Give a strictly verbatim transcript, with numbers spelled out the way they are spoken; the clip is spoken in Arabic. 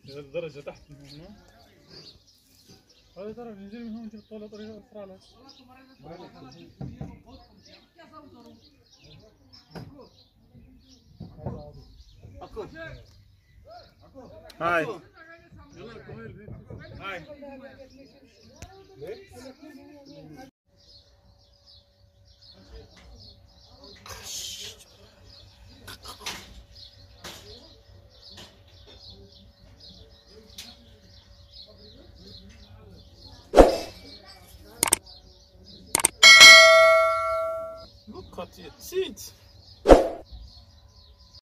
إذا الدرجة تحت من هنا هذا ترى ننزل من هون نجيب الطاولة طريقة أسرع لك. هاي هاي Look at it, see it.